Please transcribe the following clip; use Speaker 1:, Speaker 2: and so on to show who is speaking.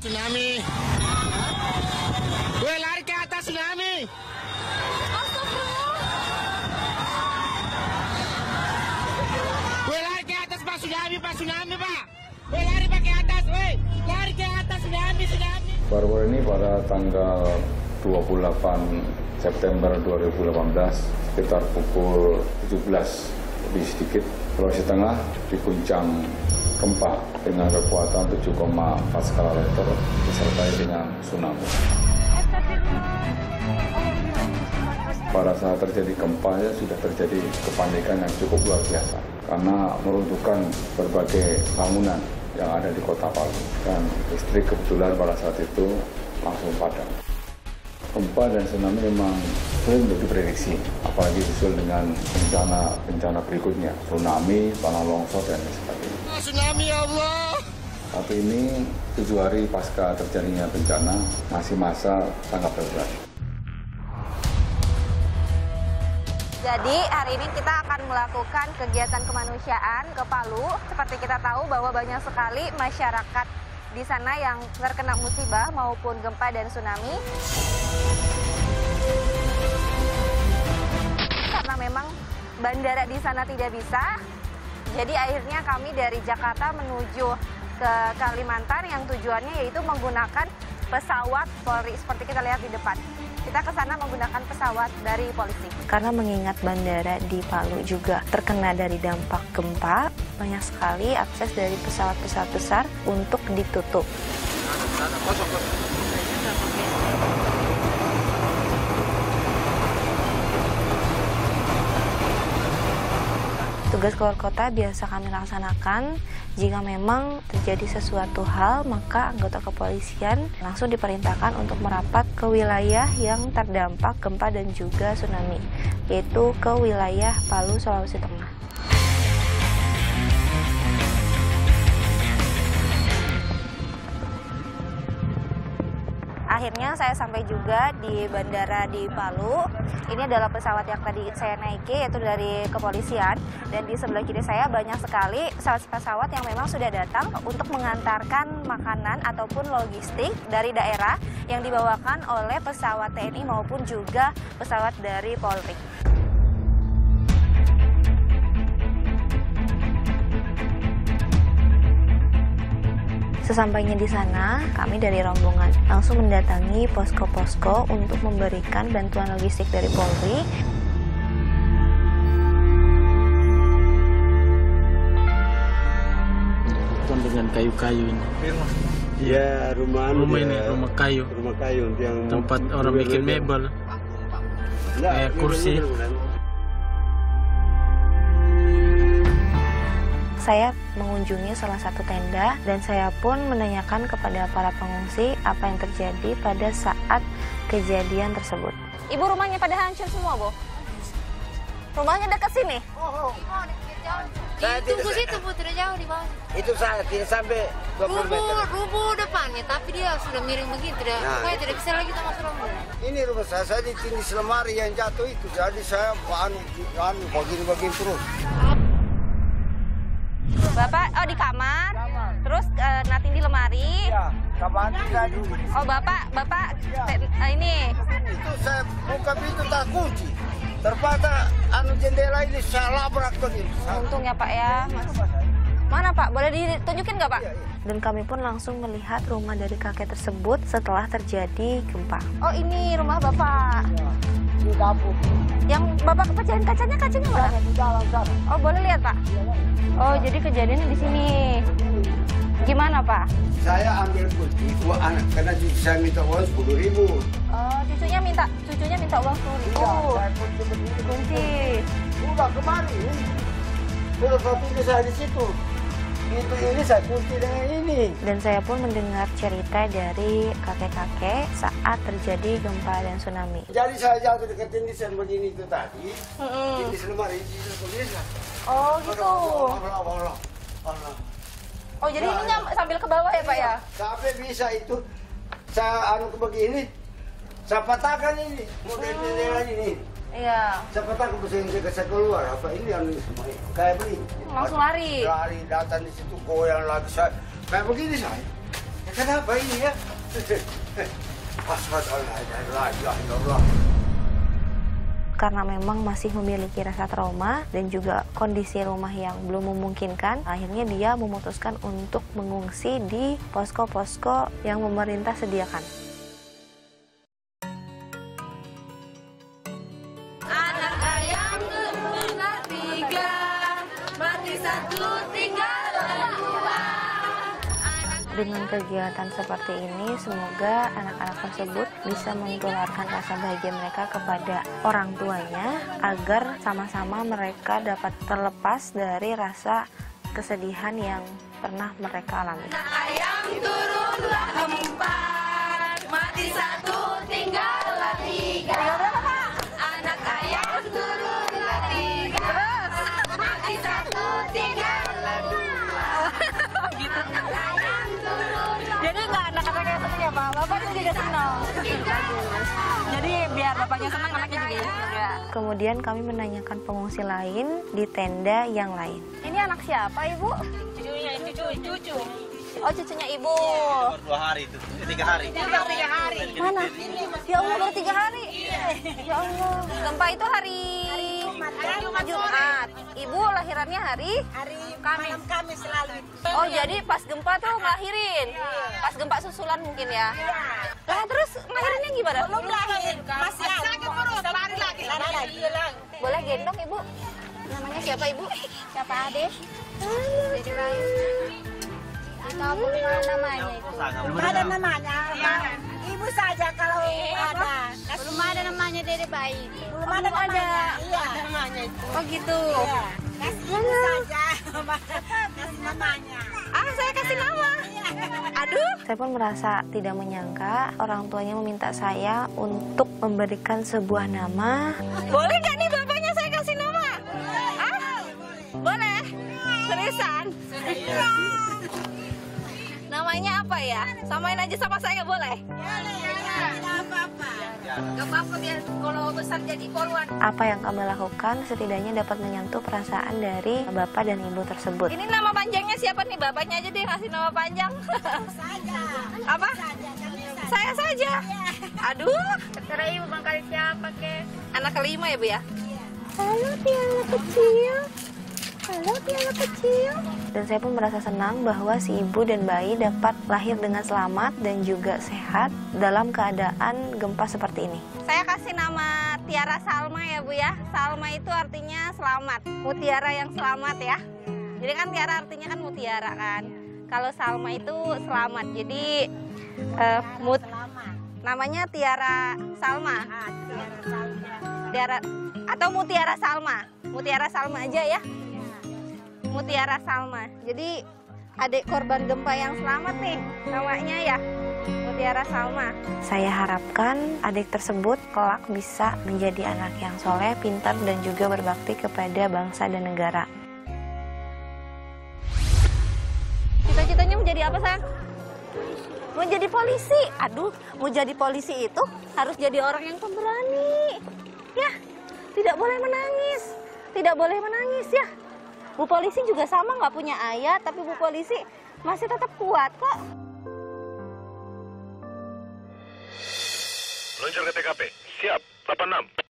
Speaker 1: Tsunami. Gue lari ke atas tsunami. Gue lari ke atas Pak tsunami Pak. Gue lari Pak ke atas, woi. Lari ke atas tsunami.
Speaker 2: Baru-baru ini pada tanggal 28 September 2018 sekitar pukul 17 lebih sedikit, Sulawesi Tengah diguncang gempa dengan kekuatan 7,4 skala Richter disertai dengan tsunami. Pada saat terjadi gempa sudah terjadi kepanikan yang cukup luar biasa karena meruntuhkan berbagai bangunan yang ada di Kota Palu dan listrik kebetulan pada saat itu langsung padam. Gempa dan tsunami memang sulit untuk diprediksi, apalagi susul dengan bencana berikutnya, tsunami, tanah longsor, dan sebagainya.
Speaker 1: Tsunami ya Allah!
Speaker 2: Tapi ini 7 hari pasca terjadinya bencana, masih masa tanggap darurat.
Speaker 3: Jadi hari ini kita akan melakukan kegiatan kemanusiaan ke Palu. Seperti kita tahu bahwa banyak sekali masyarakat di sana yang terkena musibah maupun gempa dan tsunami. Karena memang bandara di sana tidak bisa, jadi akhirnya kami dari Jakarta menuju ke Kalimantan yang tujuannya yaitu menggunakan pesawat Polri seperti kita lihat di depan. Kita ke sana menggunakan pesawat dari polisi. Karena mengingat bandara di Palu juga terkena dari dampak gempa, banyak sekali akses dari pesawat-pesawat besar untuk ditutup. Tugas keluar kota biasa kami laksanakan. Jika memang terjadi sesuatu hal, maka anggota kepolisian langsung diperintahkan untuk merapat ke wilayah yang terdampak gempa dan juga tsunami, yaitu ke wilayah Palu, Sulawesi Tengah. Akhirnya saya sampai juga di bandara di Palu. Ini adalah pesawat yang tadi saya naiki, yaitu dari kepolisian. Dan di sebelah kiri saya banyak sekali pesawat-pesawat yang memang sudah datang untuk mengantarkan makanan ataupun logistik dari daerah yang dibawakan oleh pesawat TNI maupun juga pesawat dari Polri. Sesampainya di sana, kami dari rombongan langsung mendatangi posko-posko untuk memberikan bantuan logistik dari Polri.
Speaker 4: Dengan kayu-kayu ini.
Speaker 5: Ya, rumah
Speaker 4: ini, rumah kayu.
Speaker 5: Rumah kayu yang
Speaker 4: tempat orang bikin mebel. Kayak kursi.
Speaker 3: Saya mengunjungi salah satu tenda dan saya pun menanyakan kepada para pengungsi apa yang terjadi pada saat kejadian tersebut. Ibu, rumahnya pada hancur semua, Bu? Rumahnya dekat sini?
Speaker 6: Tunggu situ, Bu, tidak jauh di bawah.
Speaker 5: Itu saya tidak sampai 20 meter.
Speaker 6: Rubuh depannya, tapi dia sudah miring begini, pokoknya tidak bisa lagi kita masuk rumah.
Speaker 5: Ini rumah saya ditindih lemari yang jatuh itu, jadi saya begini terus.
Speaker 3: Bapak, di kamar, terus nanti di lemari.
Speaker 5: Ya, kamar tadi.
Speaker 3: Oh, Bapak, ya. Ini.
Speaker 5: Itu saya buka pintu tak kunci. Ternyata jendela ini saya labrak begini.
Speaker 3: Untung ya Pak ya, Mas. Mana Pak? Boleh ditunjukin nggak Pak? Dan kami pun langsung melihat rumah dari kakek tersebut setelah terjadi gempa. Oh, ini rumah Bapak.
Speaker 5: Ya, di dapur.
Speaker 3: Yang Bapak kepecahin kacanya mana?
Speaker 5: Di dalam sana.
Speaker 3: Oh, boleh lihat Pak? Oh, jadi kejadiannya di sini. Gimana Pak?
Speaker 5: Saya ambil kunci, dua anak, karena saya minta uang 10.000.
Speaker 3: Oh, cucunya minta uang 10.000.
Speaker 5: Iya, saya kunci begini.
Speaker 3: Kunci.
Speaker 5: Udah kemarin. Sudah kunci saya di situ. Ini saya kunci dengan ini.
Speaker 3: Dan saya pun mendengar cerita dari kakek-kakek saat terjadi gempa dan tsunami.
Speaker 5: Jadi saya jatuh dekat tindisan begini itu tadi. Tindis lemari itu begini.
Speaker 3: Oh gitu.
Speaker 5: Allah.
Speaker 3: Oh jadi ini sambil ke bawah ya Pak ya?
Speaker 5: Sampai bisa itu saya ke begini. Saya patahkan ini. Model ini.
Speaker 3: Iya.
Speaker 5: Saya patahkan saya keluar. Apa ini yang kayak begini.
Speaker 3: Langsung lari.
Speaker 5: Lari datang di situ goyang lagi saya. Kayak begini saya. Kenapa ini ya? Astagfirullahaladzim.
Speaker 3: Karena memang masih memiliki rasa trauma dan juga kondisi rumah yang belum memungkinkan, akhirnya dia memutuskan untuk mengungsi di posko-posko yang pemerintah sediakan.
Speaker 7: Anak ayam berbunga 3, mati 1, tinggallah 2.
Speaker 3: Dengan kegiatan seperti ini, semoga anak-anak tersebut bisa menularkan rasa bahagia mereka kepada orang tuanya, agar sama-sama mereka dapat terlepas dari rasa kesedihan yang pernah mereka alami.
Speaker 7: Anak ayam turunlah 4, mati 1, tinggallah 3. Anak ayam turunlah 3, mati 1, tinggallah 2.
Speaker 3: Gitu. Jadi nggak anak-anak yang senang ya Pak, bapaknya juga senang. Jadi biar bapaknya senang, anaknya juga ya. Kemudian kami menanyakan pengungsi lain di tenda yang lain. Ini anak siapa Ibu?
Speaker 6: Cucu.
Speaker 3: Oh, cucunya Ibu.
Speaker 4: Baru 2 hari itu, 3 hari.
Speaker 3: Mana? Ya Allah, baru 3 hari. Ya Allah. Gempa itu hari Jumat. Ibu lahirannya hari
Speaker 6: Kamis selalu.
Speaker 3: Oh, jadi pas gempa tuh ngelahirin. Pas gempa susulan mungkin ya. Lah terus ngelahirinnya gimana?
Speaker 6: Belum lahir. Masih sakit perut. Lari lagi.
Speaker 3: Boleh gendong Ibu? Namanya siapa Ibu?
Speaker 6: Siapa Ade? Jadi lahir. Kamu namanya itu? Ada namanya. Ibu saja kalau ada. Belum ada namanya Dede bayi.
Speaker 3: Belum ada namanya.
Speaker 6: Iya. Namanya itu.
Speaker 3: Oh gitu.
Speaker 6: Iya. Kasih ibu saja. Kasih namanya.
Speaker 3: Ah, saya kasih nama. Aduh. Saya pun merasa tidak menyangka orang tuanya meminta saya untuk memberikan sebuah nama. Boleh nggak nih bapaknya saya kasih nama? Ah? Boleh? Seriusan? Namanya apa ya? Samain aja sama saya boleh?
Speaker 6: Gak apa-apa biar kalau besar jadi korban.
Speaker 3: Apa yang kami lakukan setidaknya dapat menyentuh perasaan dari bapak dan ibu tersebut. Ini nama panjangnya siapa nih? Bapaknya aja deh kasih nama panjang. Apa? Saya saja. Aduh.
Speaker 6: Terserah ibu bangkali siapa ke?
Speaker 3: Anak kelima ya Bu ya? Halo piala kecil. Halo piala kecil. Dan saya pun merasa senang bahwa si ibu dan bayi dapat lahir dengan selamat dan juga sehat dalam keadaan gempa seperti ini. Saya kasih nama Tiara Salma ya Bu ya. Salma itu artinya selamat, mutiara yang selamat ya. Jadi kan Tiara artinya kan mutiara kan. Kalau Salma itu selamat. Jadi namanya Tiara Salma. Tiara atau Mutiara Salma. Mutiara Salma aja ya. Mutiara Salma. Jadi adik korban gempa yang selamat nih namanya ya, Mutiara Salma. Saya harapkan adik tersebut kelak bisa menjadi anak yang soleh, pintar dan juga berbakti kepada bangsa dan negara. Cita-citanya mau jadi apa sayang? Mau jadi polisi. Aduh, mau jadi polisi itu harus jadi orang yang pemberani. Ya, tidak boleh menangis. Tidak boleh menangis ya. Bu polisi juga sama, nggak punya ayah, tapi Bu polisi masih tetap kuat kok.
Speaker 8: Meluncur ke TKP. Siap, 86.